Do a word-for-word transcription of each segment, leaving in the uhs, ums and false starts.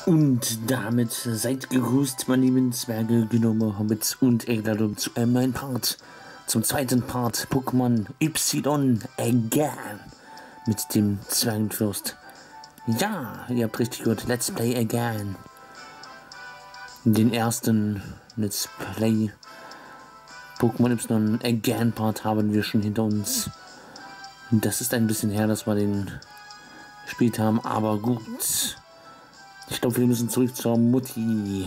Und damit seid gegrüßt, meine lieben Zwerge, Gnome, Hobbits und Egladum zu einem neuen Part, zum zweiten Part Pokémon Y Again mit dem Zwergenfürst. Ja, ihr habt richtig gehört, Let's Play Again. Den ersten Let's Play Pokémon Y Again Part haben wir schon hinter uns. Das ist ein bisschen her, dass wir den gespielt haben, aber gut. Ich glaube, wir müssen zurück zur Mutti.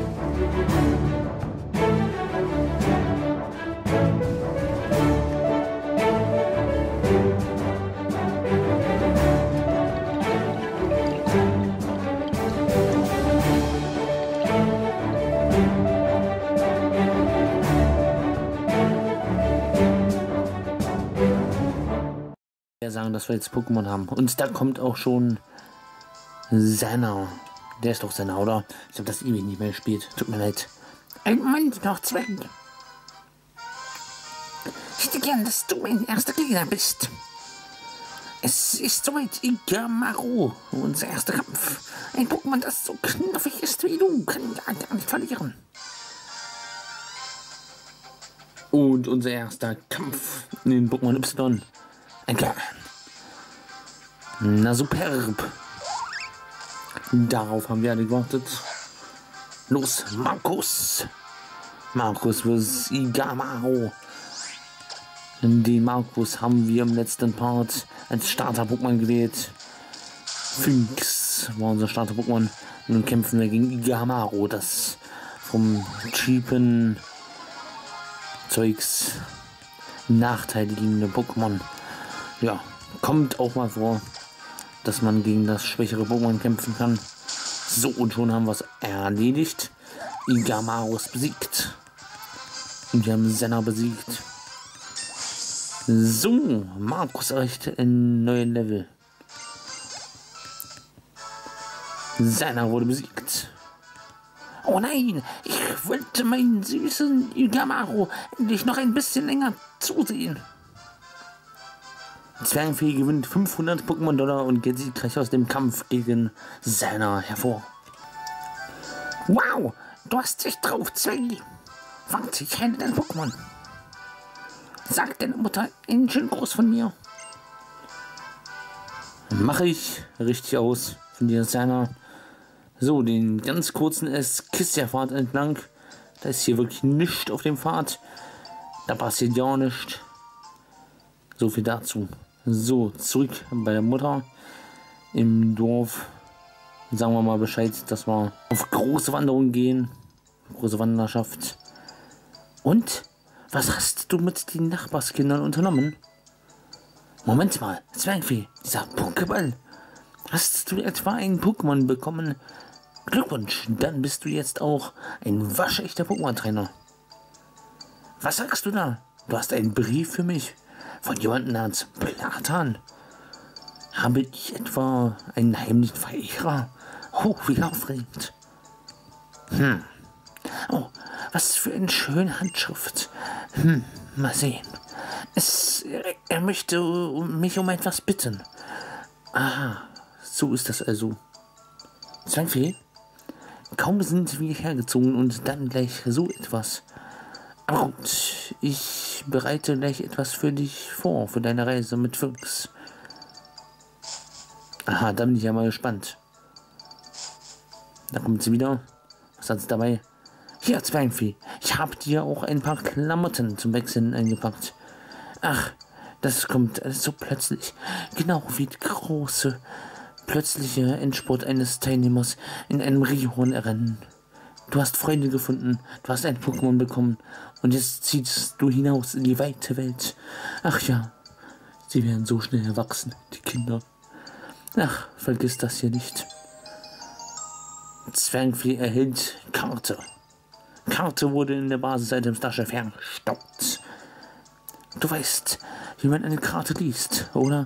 Wir sagen, dass wir jetzt Pokémon haben. Und da kommt auch schon Senna. Der ist doch Senna, oder? Ich habe das ewig nicht mehr gespielt. Tut mir leid. Ein Moment noch, Zwerg. Ich hätte gern, dass du mein erster Gegner bist. Es ist soweit, Igamaru. Unser erster Kampf. Ein Pokémon, das so knuffig ist wie du, kann ja gar nicht verlieren. Und unser erster Kampf in den Pokémon Y. Again. Na superb. Darauf haben wir alle gewartet. Los, Markus! Markus versus Igamaru. Den Markus haben wir im letzten Part als Starter-Pokémon gewählt. Phoenix war unser Starter-Pokémon. Nun kämpfen wir gegen Igamaru, das vom cheapen Zeugs nachteiligende Pokémon. Ja, kommt auch mal vor, dass man gegen das schwächere Pokémon kämpfen kann. So, und schon haben wir es erledigt. Igamaru ist besiegt. Und wir haben Senna besiegt. So, Markus erreicht ein neues Level. Senna wurde besiegt. Oh nein, ich wollte meinen süßen Igamaru endlich noch ein bisschen länger zusehen. Zwergenfee gewinnt fünfhundert Pokémon-Dollar und geht siegreich aus dem Kampf gegen Senna hervor. Wow, du hast dich drauf, Zwergi. Warte, ich heile dein Pokémon. Sag deiner Mutter einen schönen Gruß von mir. Mache ich richtig aus von dir, Senna. So, den ganz kurzen Eskissia-Pfad entlang. Da ist hier wirklich nichts auf dem Pfad. Da passiert ja nichts. So viel dazu. So, zurück bei der Mutter im Dorf. Sagen wir mal Bescheid, dass wir auf große Wanderungen gehen. Große Wanderschaft. Und? Was hast du mit den Nachbarskindern unternommen? Moment mal, Zwergfee, dieser Pokéball. Hast du etwa ein Pokémon bekommen? Glückwunsch, dann bist du jetzt auch ein waschechter Pokémon-Trainer. Was sagst du da? Du hast einen Brief für mich? Von jemandem namens Platan. Habe ich etwa einen heimlichen Verehrer? Oh, wie aufregend. Hm. Oh, was für eine schöne Handschrift. Hm, mal sehen. Es, er möchte mich um etwas bitten. Aha, so ist das also. Zwergfee? Kaum sind wir hergezogen und dann gleich so etwas. Aber gut, ich bereite gleich etwas für dich vor, für deine Reise mit Phoenix. Aha, da bin ich ja mal gespannt. Da kommt sie wieder. Was hat sie dabei? Hier, Zwergfee, ich habe dir auch ein paar Klamotten zum Wechseln eingepackt. Ach, das kommt alles so plötzlich. Genau wie die große, plötzliche Endspurt eines Teilnehmers in einem Rihorn-Rennen. Du hast Freunde gefunden, du hast ein Pokémon bekommen und jetzt ziehst du hinaus in die weite Welt. Ach ja, sie werden so schnell erwachsen, die Kinder. Ach, vergiss das hier nicht. Zwergfee erhält Karte. Karte wurde in der Basisseite im Starchef verstaubt. Du weißt, wie man eine Karte liest, oder?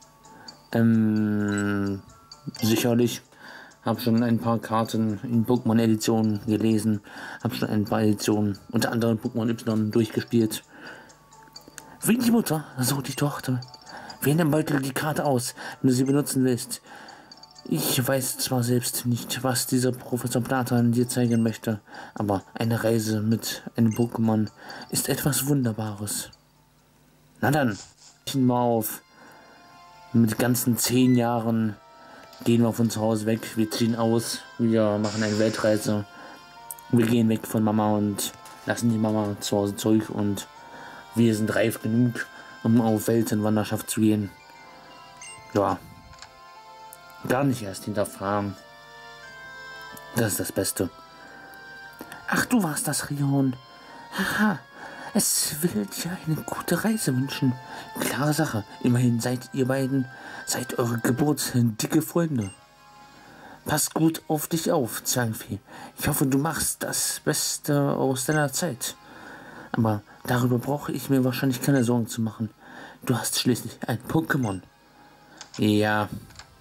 Ähm, sicherlich. Habe schon ein paar Karten in Pokémon-Editionen gelesen. Habe schon ein paar Editionen, unter anderem Pokémon Y, durchgespielt. Wie die Mutter, so die Tochter. Wähle im Beutel die Karte aus, wenn du sie benutzen willst. Ich weiß zwar selbst nicht, was dieser Professor Platan dir zeigen möchte, aber eine Reise mit einem Pokémon ist etwas Wunderbares. Na dann, ich mal auf. Mit ganzen zehn Jahren gehen wir von zu Hause weg, wir ziehen aus, wir machen eine Weltreise. Wir gehen weg von Mama und lassen die Mama zu Hause zurück und wir sind reif genug, um auf Weltenwanderschaft zu gehen. Ja. Gar nicht erst hinterfragen. Das ist das Beste. Ach, du warst das, Rion. Haha, es will dir eine gute Reise wünschen. Klare Sache. Immerhin seid ihr beiden seit eurer Geburt dicke Freunde. Pass gut auf dich auf, Zwangvieh. Ich hoffe, du machst das Beste aus deiner Zeit. Aber darüber brauche ich mir wahrscheinlich keine Sorgen zu machen. Du hast schließlich ein Pokémon. Ja.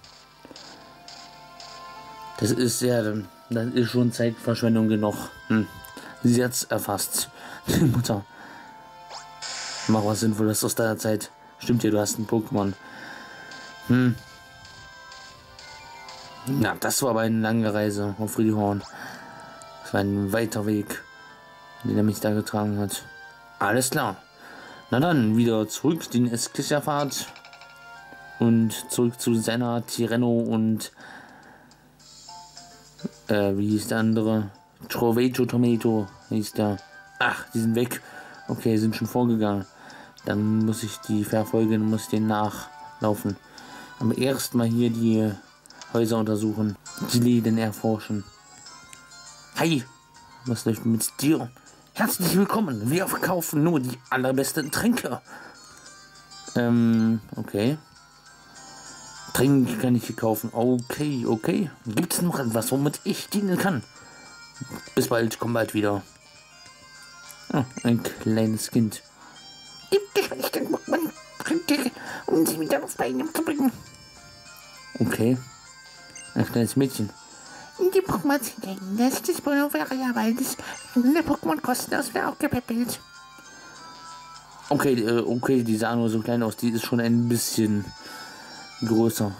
Das ist ja, das ist schon Zeitverschwendung genug. Hm. Sie hat's erfasst. Die Mutter. Mach was Sinnvolles aus deiner Zeit. Stimmt ja, du hast ein Pokémon. Hm. Na, das war aber eine lange Reise auf Friedhorn. Das war ein weiter Weg, den er mich da getragen hat. Alles klar. Na dann, wieder zurück den Esquissia-Fahrt. Und zurück zu seiner Tireno und Äh, wie hieß der andere? Trovejo Tomato hieß der. Ach, die sind weg. Okay, sind schon vorgegangen. Dann muss ich die verfolgen, muss den nachlaufen. Aber erstmal hier die Häuser untersuchen. Die Läden erforschen. Hi, was läuft mit dir? Herzlich willkommen. Wir verkaufen nur die allerbesten Tränke. Ähm, okay. Tränke kann ich hier kaufen. Okay, okay. Gibt es noch etwas, womit ich dienen kann? Bis bald, komm bald wieder. Ah, ein kleines Kind. Gibt es nicht den Pokémon Tränke, um sie wieder auf Beine zu bringen? Okay. Ein kleines Mädchen. Die Pokémon denken, dass das Bono wäre ja, weil das eine Pokémon kostenlos wäre auch gepäppelt. Okay, äh, okay, die sah nur so klein aus. Die ist schon ein bisschen größer.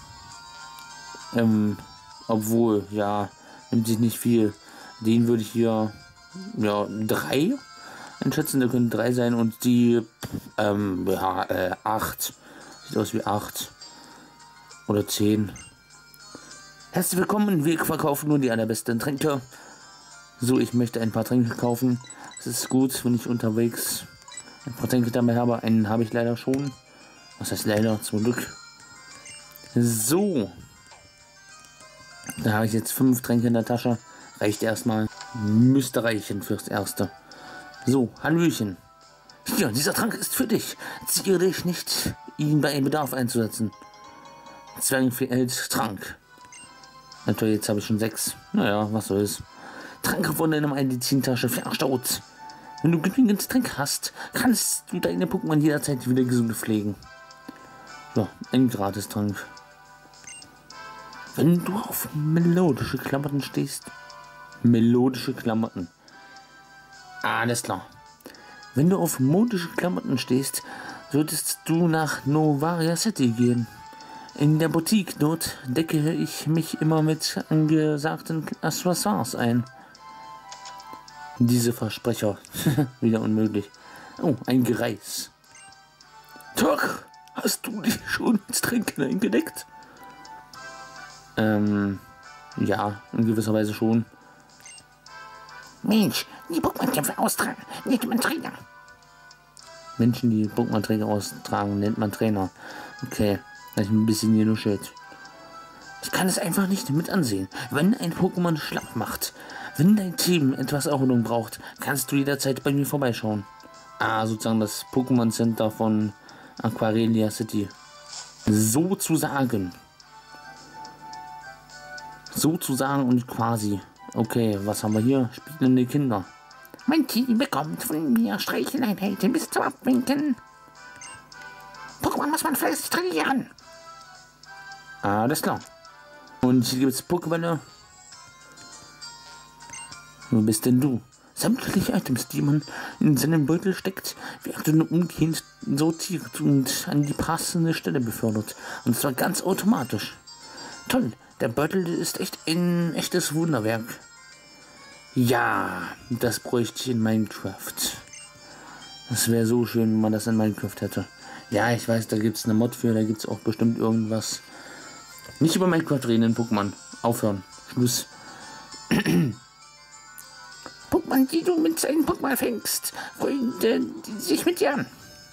Ähm, obwohl, ja, nimmt sich nicht viel. Den würde ich hier, ja, drei einschätzen. Da können drei sein und die, ähm, ja, äh, acht. Sieht aus wie acht. Oder zehn. Herzlich willkommen, wir verkaufen nur die allerbesten Tränke. So, ich möchte ein paar Tränke kaufen. Es ist gut, wenn ich unterwegs ein paar Tränke dabei habe. Einen habe ich leider schon. Was heißt leider? Zum Glück. So. Da habe ich jetzt fünf Tränke in der Tasche. Reicht erstmal. Müsste reichen fürs Erste. So, Hallöchen. Hier, dieser Trank ist für dich. Ziere dich nicht, ihn bei Bedarf einzusetzen. Zwangfeld Trank. Natürlich, jetzt habe ich schon sechs. Naja, was soll's. Trank von deiner Medizintasche verstaut. Wenn du genügend Trank hast, kannst du deine Pokémon jederzeit wieder gesund pflegen. Ja, ein Gratistrank. Wenn du auf melodische Klamotten stehst. Melodische Klamotten. Alles klar. Wenn du auf modische Klamotten stehst, solltest du nach Novaria City gehen. In der Boutique dort decke ich mich immer mit angesagten Accessoires ein. Diese Versprecher. Wieder unmöglich. Oh, ein Greis. Doch, hast du dich schon ins Trinken eingedeckt? Ähm, ja, in gewisser Weise schon. Mensch, die Pokémon-Kämpfe austragen, nennt man Trainer. Menschen, die Pokémon-Trainer austragen, nennt man Trainer. Okay, da ich ein bisschen genuschelt. Ich kann es einfach nicht mit ansehen, wenn ein Pokémon schlapp macht. Wenn dein Team etwas Erholung braucht, kannst du jederzeit bei mir vorbeischauen. Ah, sozusagen das Pokémon Center von Aquarelia City. Sozusagen. Sozusagen und quasi. Okay, was haben wir hier? Spielende Kinder. Mein Team bekommt von mir Streicheleinheiten bis zum Abwinken. Pokémon muss man fleißig trainieren. Alles klar. Und hier gibt es Pokémon. Wo bist denn du? Sämtliche Items, die man in seinen Beutel steckt, werden umgehend sortiert und an die passende Stelle befördert. Und zwar ganz automatisch. Toll, Der Beutel ist echt ein echtes Wunderwerk. Ja, das bräuchte ich in Minecraft. Das wäre so schön, wenn man das in Minecraft hätte. Ja, ich weiß, da gibt es eine Mod für, da gibt es auch bestimmt irgendwas. Nicht über Minecraft reden in Pokémon. Aufhören. Schluss. Pokémon, die du mit seinen Pokémon fängst, freuen sich mit dir an.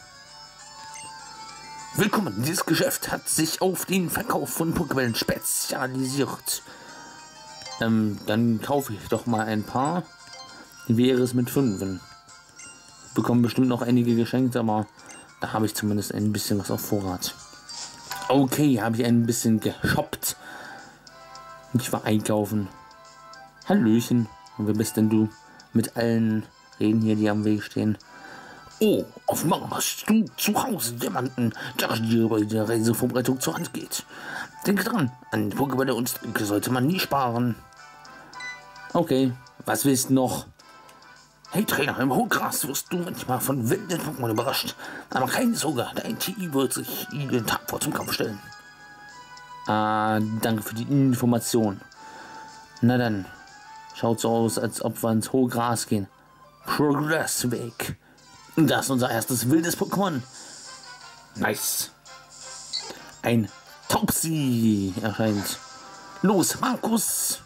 Willkommen, dieses Geschäft hat sich auf den Verkauf von Pokébällen spezialisiert. Ähm, dann kaufe ich doch mal ein paar. Wie wäre es mit fünf? Bekommen bestimmt noch einige geschenkt, aber da habe ich zumindest ein bisschen was auf Vorrat. Okay, habe ich ein bisschen geshoppt. Ich war einkaufen. Hallöchen. Und wer bist denn du? Mit allen Reden hier, die am Weg stehen. Oh, offenbar hast du zu Hause jemanden, der dir bei der Reisevorbereitung zur Hand geht. Denke dran, an Pokébälle und Tränke sollte man nie sparen. Okay, was willst du noch? Hey Trainer, im Hochgras wirst du manchmal von wilden Pokémon überrascht. Aber keine Sorge, dein T I wird sich jeden Tag vor zum Kampf stellen. Ah, danke für die Information. Na dann, schaut so aus, als ob wir ins hohe Gras gehen. Progressweg. Das ist unser erstes wildes Pokémon. Nice. Ein Taubsi erscheint. Los, Markus!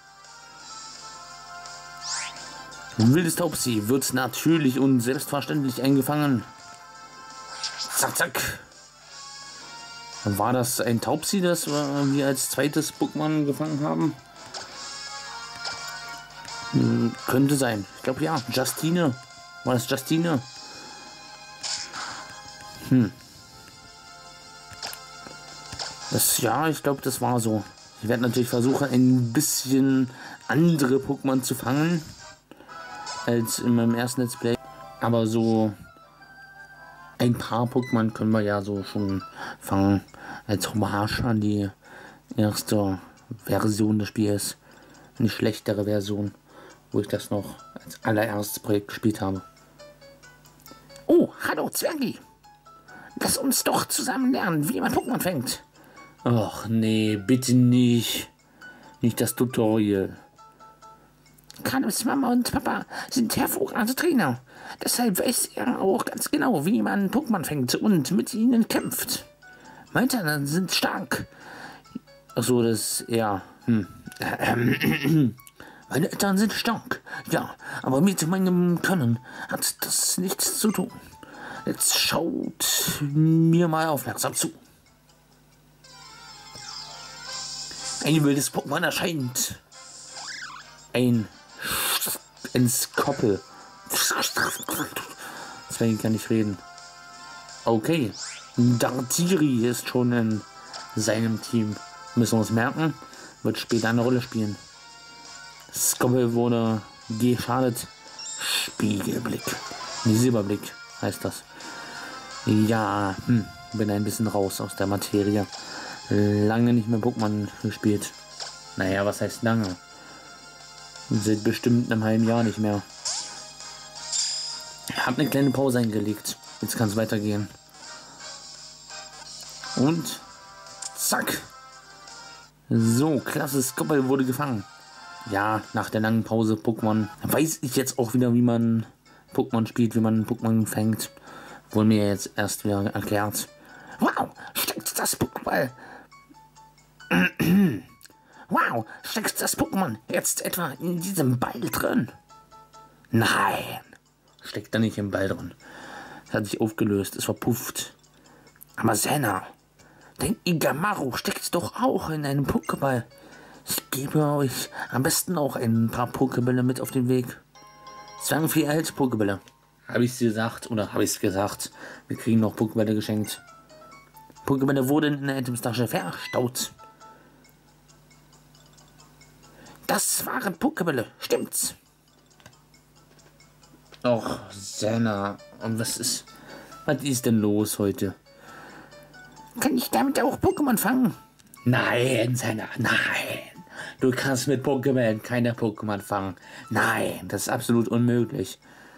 Ein wildes Taubsi wird natürlich und selbstverständlich eingefangen. Zack, zack. War das ein Taubsi, das wir als zweites Pokémon gefangen haben? Hm, könnte sein. Ich glaube ja. Justine. War das Justine? Hm. Das, ja, ich glaube, das war so. Ich werde natürlich versuchen, ein bisschen andere Pokémon zu fangen als in meinem ersten Let's Play. Aber so ein paar Pokémon können wir ja so schon fangen als Hommage an die erste Version des Spiels. Eine schlechtere Version, wo ich das noch als allererstes Projekt gespielt habe. Oh, hallo Zwergi. Lass uns doch zusammen lernen, wie man Pokémon fängt. Ach nee, bitte nicht. Nicht das Tutorial. Kanos Mama und Papa sind hervorragende Trainer. Deshalb weiß er auch ganz genau, wie man Pokémon fängt und mit ihnen kämpft. Meine Eltern sind stark. Achso, das, ja. Hm. Meine Eltern sind stark, ja, aber mit meinem Können hat das nichts zu tun. Jetzt schaut mir mal aufmerksam zu. Ein wildes Pokémon erscheint. Ein ein Skoppel. Deswegen kann ich reden. Okay. Dartiri ist schon in seinem Team. Müssen wir uns merken. Wird später eine Rolle spielen. Skoppel wurde geschadet. Spiegelblick. Nee, Silberblick heißt das. Ja, hm, bin ein bisschen raus aus der Materie. Lange nicht mehr Pokémon gespielt. Naja, was heißt lange? Seit bestimmt einem halben Jahr nicht mehr. Ich habe eine kleine Pause eingelegt. Jetzt kann es weitergehen. Und zack. So, klasse, Skoppel wurde gefangen. Ja, nach der langen Pause Pokémon weiß ich jetzt auch wieder, wie man Pokémon spielt, wie man Pokémon fängt. Wurde mir jetzt erst wieder erklärt. Wow, steckt das Pokémon. Wow, steckt das Pokémon jetzt etwa in diesem Ball drin? Nein, steckt da nicht im Ball drin. Es hat sich aufgelöst, ist verpufft. Aber Senna, dein Igamaru steckt doch auch in einem Pokéball. Ich gebe euch am besten auch ein paar Pokébälle mit auf den Weg. Sagen vier alte Pokébälle. Habe ich es gesagt oder habe ich es gesagt? Wir kriegen noch Pokébälle geschenkt. Pokébälle wurden in der Itemstasche verstaut. Das waren Pokébälle, stimmt's? Och, Senna, und was ist, was ist denn los heute? Kann ich damit auch Pokémon fangen? Nein, Senna, nein. Du kannst mit Pokémon keine Pokémon fangen. Nein, das ist absolut unmöglich.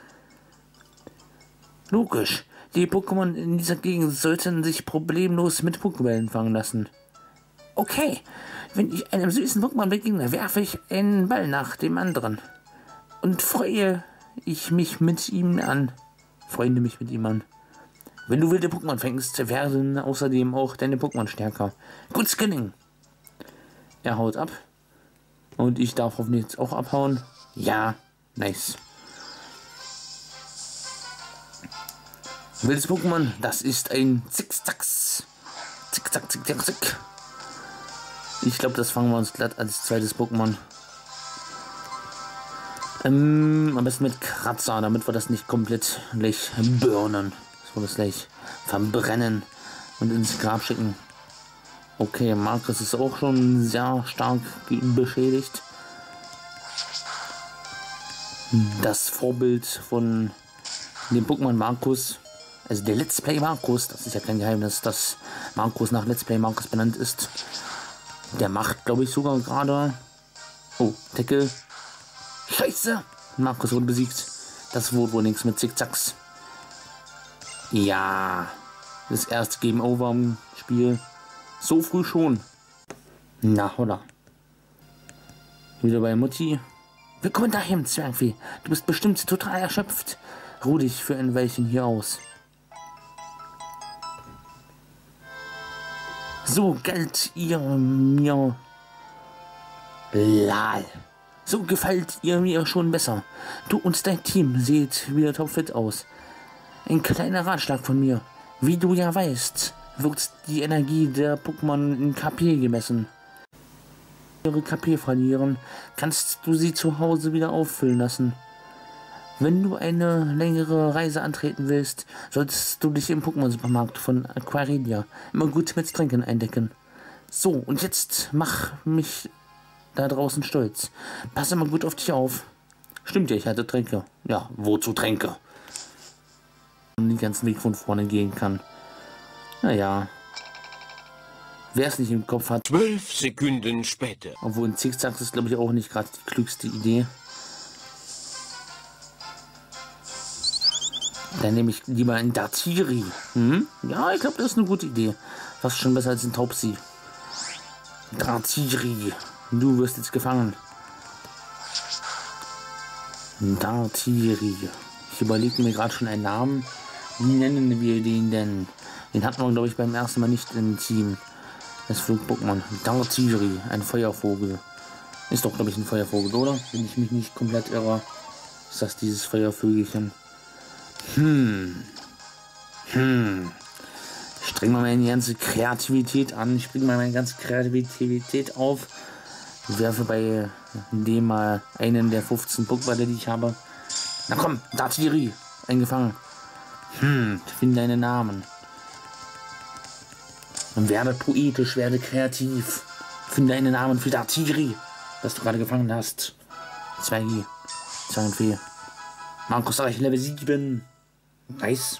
Logisch, die Pokémon in dieser Gegend sollten sich problemlos mit Pokébällen fangen lassen. Okay, wenn ich einem süßen Pokémon begegne, werfe ich einen Ball nach dem anderen. Und freue ich mich mit ihm an. Freunde mich mit ihm an. Wenn du wilde Pokémon fängst, werden außerdem auch deine Pokémon stärker. Gut Skinning. Er haut ab. Und ich darf hoffentlich jetzt auch abhauen. Ja, nice. Wildes Pokémon, das ist ein Zickzacks. Zickzack, zickzack, zick. Ich glaube, das fangen wir uns glatt als zweites Pokémon. Ähm, am besten mit Kratzer, damit wir das nicht komplett gleich burnen. Das wir das gleich verbrennen und ins Grab schicken. Okay, Markus ist auch schon sehr stark beschädigt. Das Vorbild von dem Pokémon Markus, also der Let's Play Markus, das ist ja kein Geheimnis, dass Markus nach Let's Play Markus benannt ist. Der macht, glaube ich, sogar gerade... Oh, Tackle. Scheiße! Markus wurde besiegt. Das wurde wohl nichts mit Zickzacks. Ja. Das erste Game Over im Spiel. So früh schon. Na, oder? Wieder bei Mutti. Willkommen daheim, Zwergfee. Du bist bestimmt total erschöpft. Ruh dich für ein Weilchen hier aus. So galt ihr mir... Lal. So gefällt ihr mir schon besser. Du und dein Team seht wieder topfit aus. Ein kleiner Ratschlag von mir. Wie du ja weißt, wird die Energie der Pokémon in K P gemessen. Ihre K P verlieren, kannst du sie zu Hause wieder auffüllen lassen. Wenn du eine längere Reise antreten willst, solltest du dich im Pokémon-Supermarkt von Aquaredia immer gut mit Tränken eindecken. So, und jetzt mach mich da draußen stolz. Pass immer gut auf dich auf. Stimmt ja, ich hatte Tränke. Ja, wozu Tränke? Und den ganzen Weg von vorne gehen kann. Naja. Wer es nicht im Kopf hat. Zwölf Sekunden später. Obwohl ein Zickzack ist, glaube ich, auch nicht gerade die klügste Idee. Dann nehme ich lieber ein Dartiri. Hm? Ja, ich glaube, das ist eine gute Idee. Fast schon besser als ein Taubsi. Dartiri. Du wirst jetzt gefangen. Dartiri. Ich überlege mir gerade schon einen Namen. Wie nennen wir den denn? Den hatten wir, glaube ich, beim ersten Mal nicht im Team. Das Flug-Pokémon. Dartiri. Ein Feuervogel. Ist doch, glaube ich, ein Feuervogel, oder? Wenn ich mich nicht komplett irre. Ist das dieses Feuervögelchen? Hm. Hm. Ich streng mal meine ganze Kreativität an. Ich bringe mal meine ganze Kreativität auf. Ich werfe bei dem mal einen der fünfzehn Pokémon, die ich habe. Na komm, Dartiri. Eingefangen. Hm. Finde deinen Namen. Und werde poetisch, werde kreativ. Finde einen Namen für Dartiri, das du gerade gefangen hast. zwei G. zwei und vier. Markus Reich Level sieben. Nice.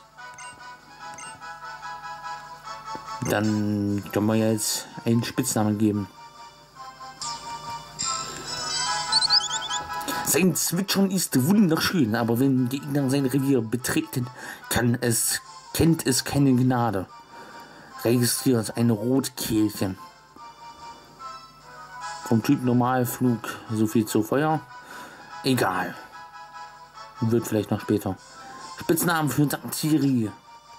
Dann können wir jetzt einen Spitznamen geben. Sein Zwitschern ist wunderschön, aber wenn Gegner sein Revier betreten, kann es, kennt es keine Gnade. Registriert ein Rotkehlchen. Vom Typ Normalflug, so viel zu Feuer. Egal. Wird vielleicht noch später. Spitznamen für Dartiri.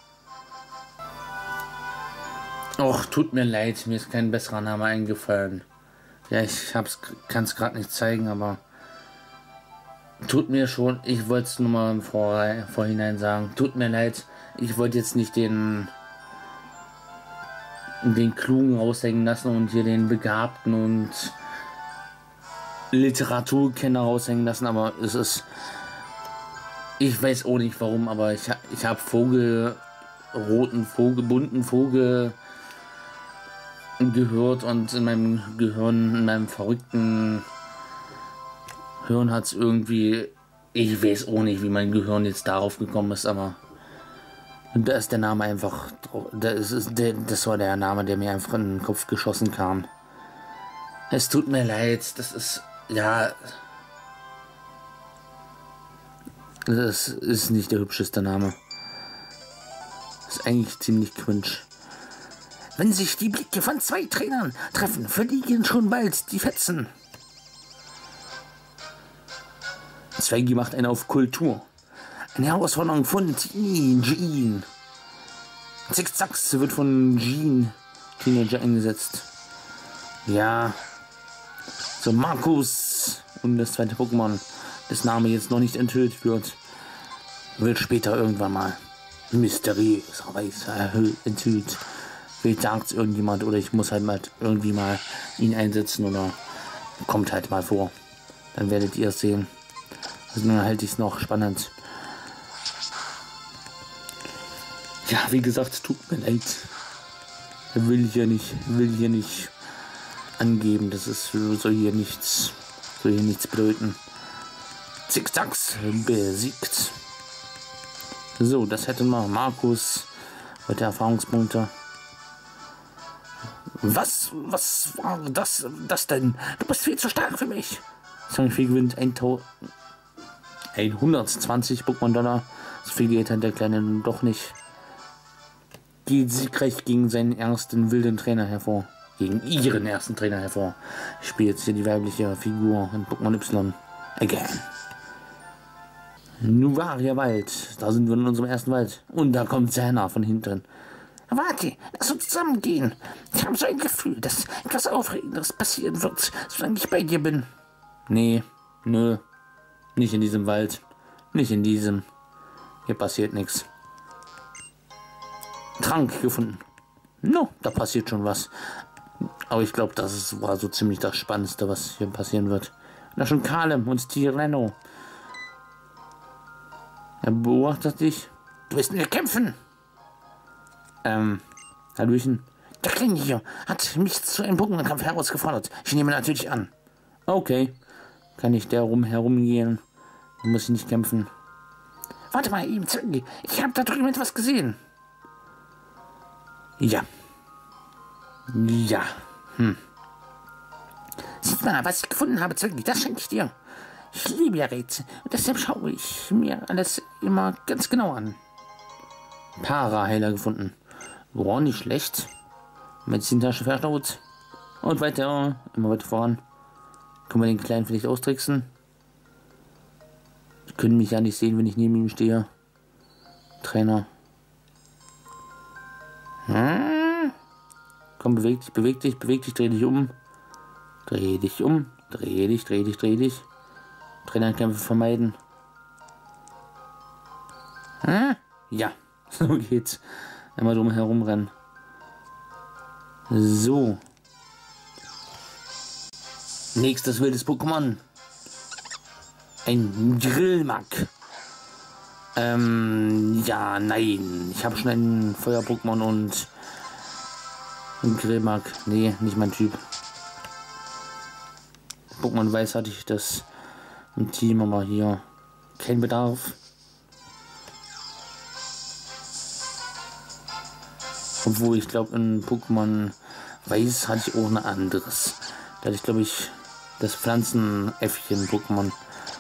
Och, tut mir leid, mir ist kein besserer Name eingefallen. Ja, ich kann es gerade nicht zeigen, aber tut mir schon, ich wollte es nur mal im Vor Vorhinein sagen. Tut mir leid, ich wollte jetzt nicht den den Klugen raushängen lassen und hier den Begabten und Literaturkenner raushängen lassen, aber es ist, ich weiß auch nicht warum, aber ich, ich habe Vogel, roten Vogel, bunten Vogel gehört und in meinem Gehirn, in meinem verrückten Hirn hat es irgendwie, ich weiß auch nicht, wie mein Gehirn jetzt darauf gekommen ist, aber da ist der Name einfach, das, ist der, das war der Name, der mir einfach in den Kopf geschossen kam. Es tut mir leid, das ist, ja, das ist nicht der hübscheste Name. Das ist eigentlich ziemlich cringe. Wenn sich die Blicke von zwei Trainern treffen, verlieren schon bald die Fetzen. Zweigy macht eine auf Kultur. Eine Herausforderung von Jean. Zickzacks wird von Jean Teenager eingesetzt. Ja. So, Markus und das zweite Pokémon, das Name jetzt noch nicht enthüllt wird, wird später irgendwann mal mysteriöserweise enthüllt. Vielleicht sagt es irgendjemand oder ich muss halt mal irgendwie mal ihn einsetzen oder kommt halt mal vor. Dann werdet ihr es sehen. Also dann halte ich es noch spannend. Ja, wie gesagt, tut mir leid. Will hier nicht, will hier nicht angeben, das ist soll hier nichts, soll hier nichts bedeuten. Zickzacks besiegt. So, das hätten wir. Markus heute Erfahrungspunkte. Was, was war das, das denn? Du bist viel zu stark für mich. Sangfi gewinnt hundertzwanzig Pokémon-Dollar. So viel Geld hat der Kleine doch nicht. Geht siegreich gegen seinen ersten wilden Trainer hervor. Gegen ihren ersten Trainer hervor. Spielt jetzt hier die weibliche Figur in Pokémon Y. Again. Nuvaria Wald. Da sind wir in unserem ersten Wald. Und da kommt Zerna von hinten. Warte, lass uns zusammengehen. Ich habe so ein Gefühl, dass etwas Aufregendes passieren wird, solange ich bei dir bin. Nee, nö. Nicht in diesem Wald. Nicht in diesem. Hier passiert nichts. Trank gefunden. No, da passiert schon was. Aber ich glaube, das ist, war so ziemlich das Spannendste, was hier passieren wird. Da schon Kalem und Tireno. Er beobachtet dich. Du willst mit mir kämpfen? Ähm, Hallöchen. Der Kleine hier hat mich zu einem Pokémon-Kampf herausgefordert. Ich nehme natürlich an. Okay. Kann ich der rum herumgehen? Dann muss ich nicht kämpfen. Warte mal eben, Zwingi. Ich habe da drüben etwas gesehen. Ja. Ja. Hm. Sieh mal, was ich gefunden habe, Zwingi. Das schenke ich dir. Ich liebe ja Rätsel. Und deshalb schaue ich mir alles immer ganz genau an. Paraheiler gefunden. Boah, nicht schlecht. Medizintasche verstaut. Und weiter. Immer weiter voran. Können wir den Kleinen vielleicht austricksen? Die können mich ja nicht sehen, wenn ich neben ihm stehe. Trainer. Hm? Komm, beweg dich, beweg dich, beweg dich, dreh dich um. Dreh dich um. Dreh dich, dreh dich, dreh dich. Trainerkämpfe vermeiden. Hm? Ja, so geht's. Einmal drum herum rennen. So. Nächstes wildes Pokémon. Ein Grillmack. Ähm, ja, nein. Ich habe schon ein Feuer-Pokémon und ein Grillmack. Nee, nicht mein Typ. Pokémon Weiß hatte ich das im Team, aber hier kein Bedarf. Obwohl, ich glaube, in Pokémon Weiß hatte ich auch ein anderes. Da hatte ich, glaube ich, das Pflanzenäffchen-Pokémon.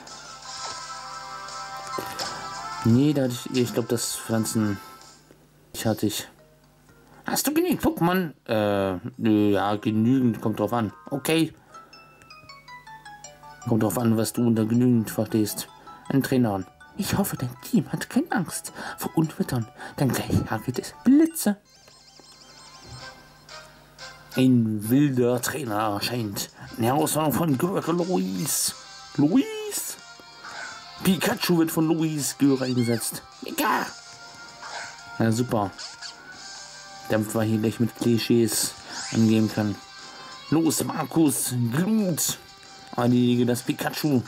Nee, da hatte ich, ich glaube, das Pflanzen... Ich hatte ich. Hast du genügend Pokémon? Äh, ja, genügend, kommt drauf an. Okay. Kommt drauf an, was du unter genügend verstehst. Ein Trainer an. Ich hoffe, dein Team hat keine Angst vor Unwettern, denn gleich hagelt es Blitze. Ein wilder Trainer erscheint. Eine Herausforderung von Göre Luis. Luis? Pikachu wird von Luis Göre eingesetzt. Egal. Na super. Damit wir hier gleich mit Klischees angehen können. Los, Markus, Glut. Erledige das Pikachu.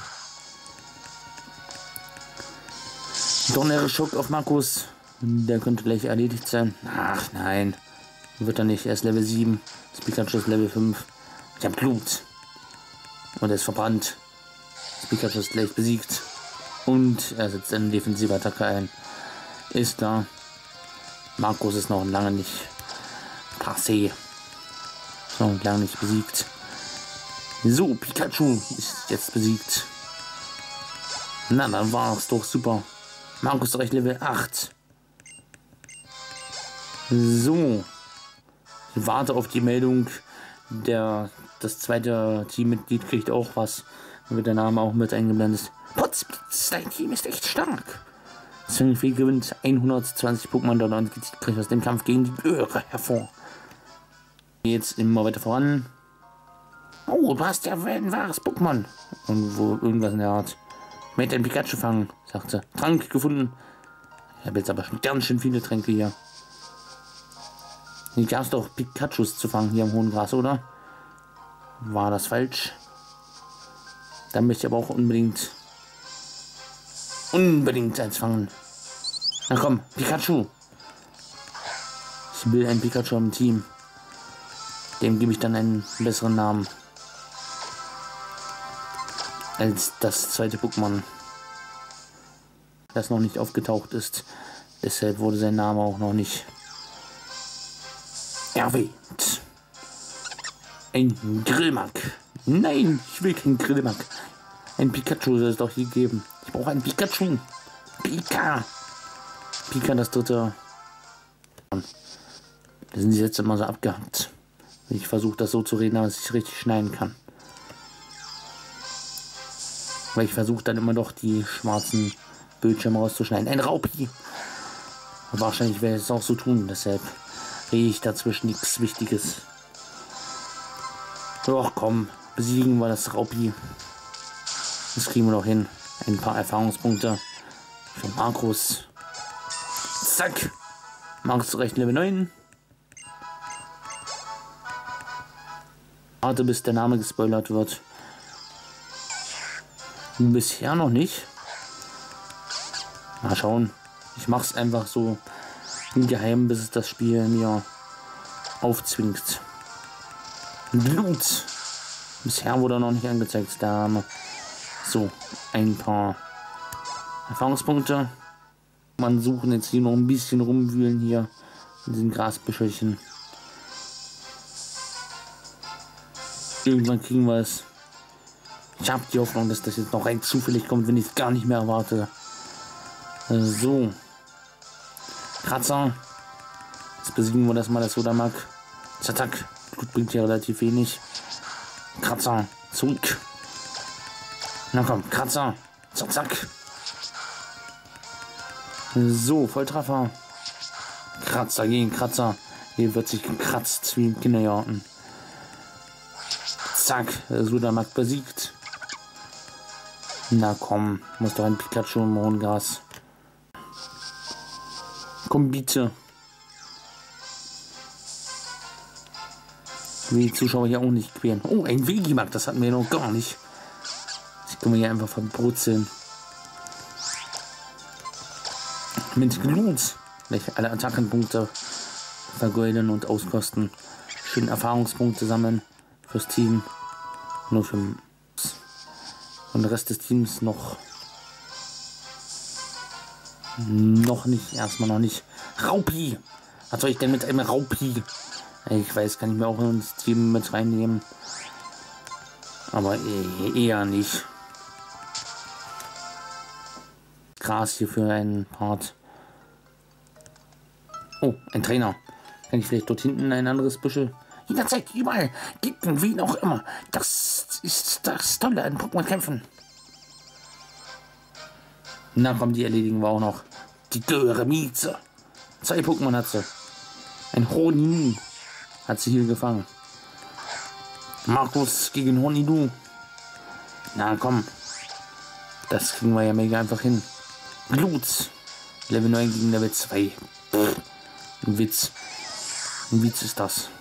Donnerschock auf Markus. Der könnte gleich erledigt sein. Ach nein. Wird er nicht. Er ist Level sieben. Das Pikachu ist Level fünf. Ich habe Blut. Und er ist verbrannt. Das Pikachu ist gleich besiegt. Und er setzt eine defensive Attacke ein. Ist klar. Markus ist noch lange nicht passé. Ist noch lange nicht besiegt. So, Pikachu ist jetzt besiegt. Na, dann war es doch super. Markus reicht Level acht. So. Ich warte auf die Meldung. Der, das zweite Teammitglied kriegt auch was. Dann wird der Name auch mit eingeblendet. Potzblitz, dein Team ist echt stark. Zwingli gewinnt hundertzwanzig Pokémon-Dollar und kriegt aus dem Kampf gegen die Göre hervor. Jetzt immer weiter voran. Oh, du hast ja ein wahres Pokémon. Irgendwo irgendwas in der Art. Ich möchte ein Pikachu fangen, sagt sie. Trank gefunden. Ich habe jetzt aber schon ganz schön viele Tränke hier. Hier gab es doch Pikachus zu fangen hier im hohen Gras, oder? War das falsch? Dann möchte ich aber auch unbedingt unbedingt eins fangen. Na komm, Pikachu. Ich will ein Pikachu im Team. Dem gebe ich dann einen besseren Namen als das zweite Pokémon, das noch nicht aufgetaucht ist. Deshalb wurde sein Name auch noch nicht erwähnt. Ein Grillmark. Nein, ich will kein Grillmark. Ein Pikachu soll es doch hier geben. Ich brauche einen Pikachu. Pika. Pika, das dritte. Da sind die Sätze immer so abgehackt. Ich versuche das so zu reden, dass ich richtig schneiden kann. Weil ich versuche dann immer doch die schwarzen Bildschirme rauszuschneiden. Ein Raupi. Wahrscheinlich werde ich es auch so tun, deshalb rede ich dazwischen nichts Wichtiges. Doch komm, besiegen wir das Raupi. Das kriegen wir doch hin. Ein paar Erfahrungspunkte für Markus. Zack. Markus zurecht Level neun. Warte, bis der Name gespoilert wird. Bisher noch nicht. Mal schauen. Ich mache es einfach so im Geheimen, bis es das Spiel mir aufzwingt. Blut. Bisher wurde er noch nicht angezeigt. Der Name. So, ein paar Erfahrungspunkte. Man suchen jetzt hier noch ein bisschen rumwühlen hier in diesen Grasbüschelchen. Irgendwann kriegen wir es. Ich habe die Hoffnung, dass das jetzt noch rein zufällig kommt, wenn ich es gar nicht mehr erwarte. So. Kratzer. Jetzt besiegen wir das mal, das Sodamak. Zack. Blut bringt ja relativ wenig. Kratzer. Zurück. Na komm, Kratzer. Zack, zack. So, Volltreffer. Kratzer gegen Kratzer. Hier wird sich gekratzt wie im Kindergarten. Zack, Sodamak besiegt. Na komm, muss doch ein Pikachu im hohen Gras. Komm bitte. Will die Zuschauer hier auch nicht quälen. Oh, ein Vegimark, das hatten wir noch gar nicht. Das können wir hier einfach verbrutzeln. Mit Glut. Gleich alle Attackenpunkte vergolden und auskosten. Schön Erfahrungspunkte sammeln fürs Team. Nur für und der Rest des Teams noch noch nicht, erstmal noch nicht. Raupi! Was soll ich denn mit einem Raupi? Ich weiß, kann ich mir auch ins Team mit reinnehmen. Aber eher nicht. Gras hier für einen Part. Oh, ein Trainer. Kann ich vielleicht dort hinten ein anderes Büschel? Jederzeit, überall, gegen wen auch immer. Das ist das Tolle an Pokémon-Kämpfen. Na komm, die erledigen wir auch noch. Die Göre Mieze. Zwei Pokémon hat sie. Ein Honinu hat sie hier gefangen. Markus gegen Honinu. Na komm. Das kriegen wir ja mega einfach hin. Glut. Level neun gegen Level zwei. Pff, ein Witz. Ein Witz ist das.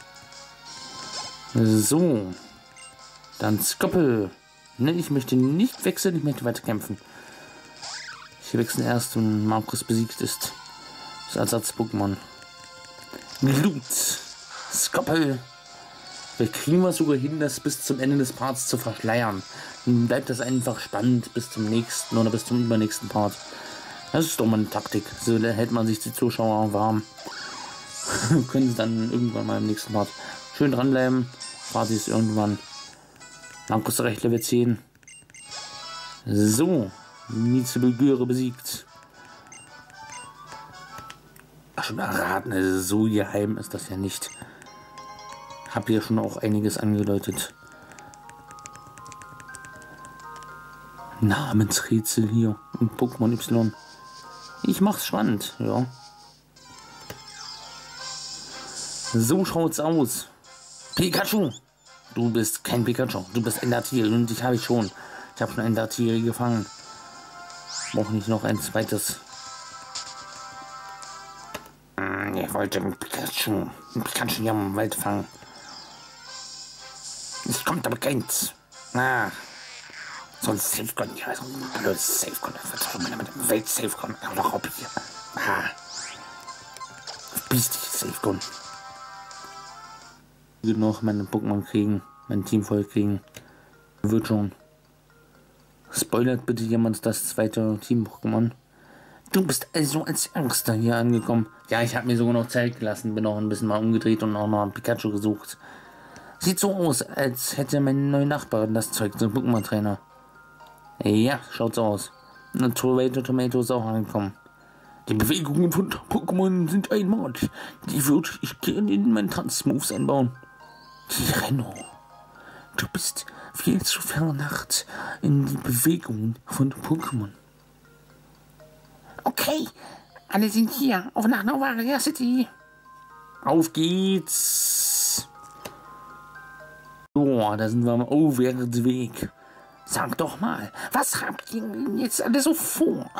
So. Dann Skoppel. Ne, ich möchte nicht wechseln, ich möchte weiter kämpfen. Ich wechsle erst, wenn Markus besiegt ist. Das Ersatz-Pokémon. Glut. Skoppel. Vielleicht kriegen wir es sogar hin, das bis zum Ende des Parts zu verschleiern. Dann bleibt das einfach spannend bis zum nächsten oder bis zum übernächsten Part. Das ist doch mal eine Taktik. So hält man sich die Zuschauer warm. Können sie dann irgendwann mal im nächsten Part schön dranbleiben. Quasi ist irgendwann. Markus recht Level zehn. So. Miezebegüre besiegt. Ach, schon erraten, also so geheim ist das ja nicht. Hab hier schon auch einiges angedeutet. Namensrätsel hier in Pokémon Y. Ich mach's spannend, ja. So schaut's aus. Pikachu! Du bist kein Pikachu, du bist ein Dartier und dich habe ich schon. Ich habe schon ein Dartier gefangen. Brauche nicht noch ein zweites. Ich wollte einen Pikachu, einen Pikachu hier im Wald fangen. Es kommt aber keins. Ah. So ein Safe-Gun, ja, so ein blödes Safe-Gun. Mit dem Welt-Safe-Gun. Oder Robby. Ah. Biestig Safe-Gun. Ich will noch meine Pokémon kriegen, mein Team voll kriegen. Wird schon. Spoilert bitte jemand das zweite Team-Pokémon. Du bist also als Erster hier angekommen. Ja, ich habe mir sogar noch Zeit gelassen, bin auch ein bisschen mal umgedreht und auch noch einen Pikachu gesucht. Sieht so aus, als hätte meine neue Nachbarin das Zeug zum Pokémon-Trainer. Ja, schaut so aus. Und Tomato Tomato ist auch angekommen. Die Bewegungen von Pokémon sind einmalig. Die würde ich gerne in meinen Tanzmoves einbauen. Tyranno, du bist viel zu vernacht in die Bewegungen von Pokémon. Okay, alle sind hier. Auf nach Novaria City. Auf geht's. Boah, da sind wir am Aufwärtsweg. Sag doch mal, was habt ihr denn jetzt alle so vor?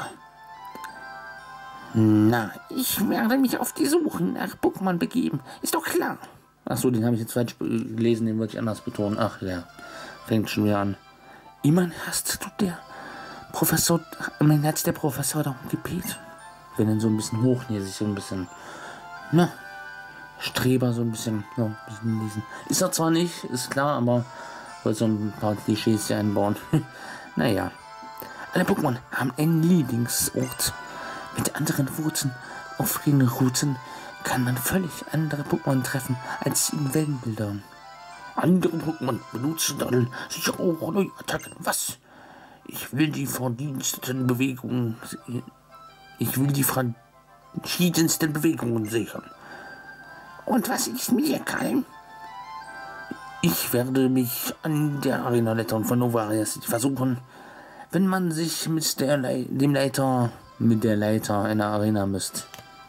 Na, ich werde mich auf die Suche nach Pokémon begeben. Ist doch klar. Achso, den habe ich jetzt falsch gelesen, den wollte ich anders betonen. Ach ja, fängt schon wieder an. Immerhin hast du der Professor, mein hat der Professor darum gebeten. Wenn dann so ein bisschen hochnäsig, so ein bisschen, na, Streber, so ein bisschen, so ein bisschen lesen. Ist er zwar nicht, ist klar, aber wollte so ein paar Klischees hier einbauen. Naja. Alle Pokémon haben einen Lieblingsort. Mit anderen Worten, auf den Routen kann man völlig andere Pokémon treffen als in Wellenbildern. Andere Pokémon benutzen dann sicher auch neue Attacken. Was? Ich will die verdiensten Bewegungen. Ich will die verschiedensten Bewegungen sichern. Und was ist mit dir, Kalm? Ich werde mich an der Arena-Leiter von Novaria City versuchen. Wenn man sich mit der Le dem Leiter mit der Leiter in der Arena misst.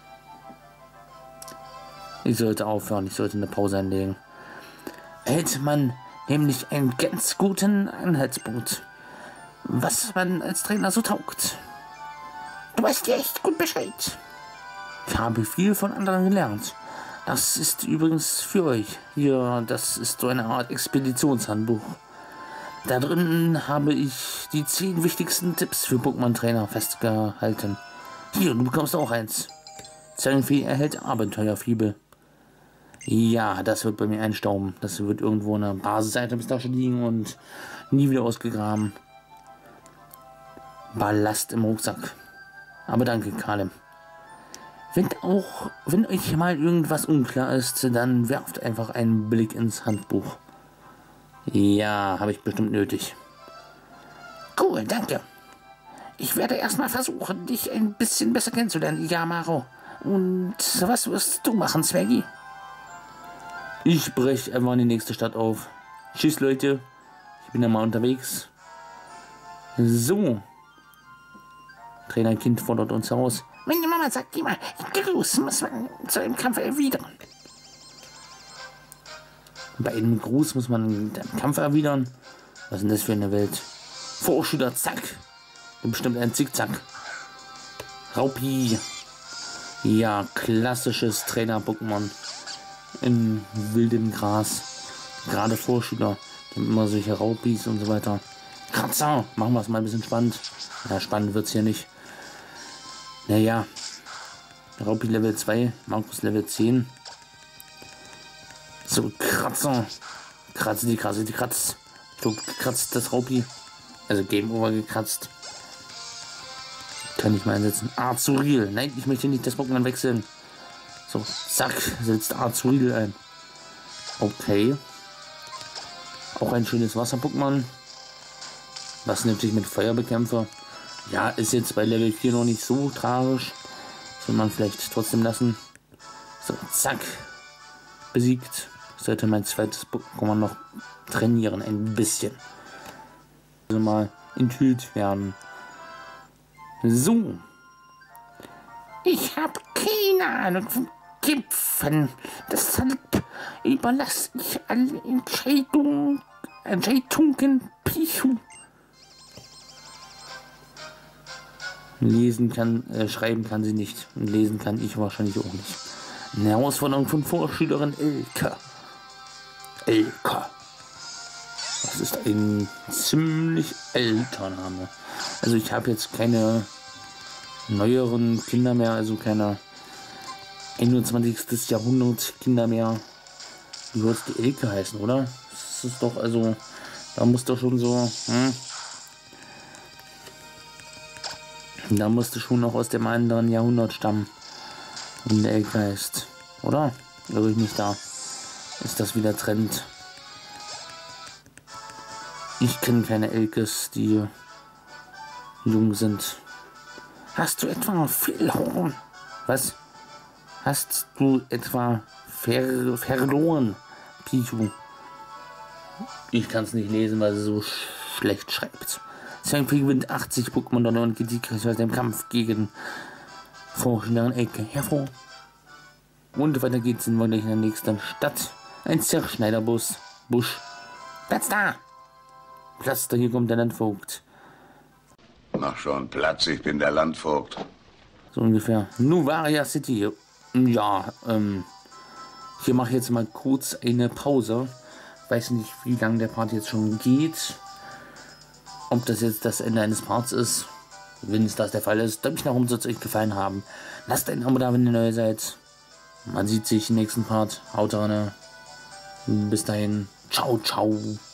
Ich sollte aufhören, ich sollte eine Pause einlegen. Hält man nämlich einen ganz guten Anhaltspunkt, was man als Trainer so taugt. Du weißt ja echt gut Bescheid. Ich habe viel von anderen gelernt. Das ist übrigens für euch. Hier, das ist so eine Art Expeditionshandbuch. Da drin habe ich die zehn wichtigsten Tipps für Pokémon-Trainer festgehalten. Hier, du bekommst auch eins. Zellenfee erhält Abenteuerfibel. Ja, das wird bei mir einstauben. Das wird irgendwo in der Basis-Items-Tasche liegen und nie wieder ausgegraben. Ballast im Rucksack. Aber danke, Kalem. Wenn auch, wenn euch mal irgendwas unklar ist, dann werft einfach einen Blick ins Handbuch. Ja, habe ich bestimmt nötig. Cool, danke. Ich werde erstmal versuchen, dich ein bisschen besser kennenzulernen, Yamaro. Und was wirst du machen, Swaggy? Ich breche einfach in die nächste Stadt auf. Tschüss, Leute. Ich bin ja mal unterwegs. So. Trainerkind fordert uns heraus. Meine Mama sagt immer, Gruß muss man zu einem Kampf erwidern. Bei einem Gruß muss man einen Kampf erwidern. Was ist denn das für eine Welt? Vorschüler, zack. Bestimmt ein Zickzack. Raupi. Ja, klassisches Trainer-Pokémon. In wildem Gras. Gerade Vorschüler. Die haben immer solche Raupis und so weiter. Kratzer. Machen wir es mal ein bisschen spannend. Ja, spannend wird es hier nicht. Naja. Raupi Level zwei. Markus Level zehn. So, Kratzer. Kratze die Kratze, die Kratz. Ich glaube, gekratzt das Raupi. Also Game Over gekratzt. Kann ich mal einsetzen. Azuril. Nein, ich möchte nicht das Pokémon wechseln. So, zack, setzt Azuril ein. Okay. Auch ein schönes Wasser-Pokémon. Was nimmt sich mit Feuerbekämpfer? Ja, ist jetzt bei Level vier noch nicht so tragisch. Soll man vielleicht trotzdem lassen. So, zack. Besiegt. Ich sollte mein zweites Pokémon noch trainieren, ein bisschen. Also mal intuit werden. So. Ich habe keine Ahnung von Kämpfen. Deshalb überlasse ich alle Entscheidungen, Entscheidungen Pichu. Lesen kann, äh, schreiben kann sie nicht. Und lesen kann ich wahrscheinlich auch nicht. Eine Herausforderung von Vorschülerin Elke. Elke. Das ist ein ziemlich älter Name. Also ich habe jetzt keine neueren Kinder mehr, also keine einundzwanzigsten Jahrhundert Kinder mehr. Wie wird die Elke heißen, oder? Das ist doch, also, da muss doch schon so, hm? Da musste schon noch aus dem anderen Jahrhundert stammen. Und der Elke heißt, oder? Glaube ich nicht, da ist das wieder Trend. Ich kenne keine Elkes, die jung sind. Hast du etwa Fehlhorn? Was? Hast du etwa ver verloren, Pichu? Ich kann es nicht lesen, weil sie so sch schlecht schreibt. Zwangpflege gewinnt achtzig Pokémon und geht siegreich aus dem Kampf gegen Vorschülerin Elke hervor. Und weiter geht's in in der nächsten Stadt. Ein Zerschneiderbus. Busch. Platz da! Platz da, hier kommt der Landvogt. Mach schon Platz, ich bin der Landvogt. So ungefähr. Novaria City. Ja, ähm. Hier mache ich jetzt mal kurz eine Pause. Weiß nicht, wie lange der Part jetzt schon geht. Ob das jetzt das Ende eines Parts ist. Wenn es das der Fall ist, Däumchen nach oben, soll es euch gefallen haben. Lasst ein Abo da, wenn ihr neu seid. Man sieht sich im nächsten Part. Haut rein. Bis dahin. Ciao, ciao.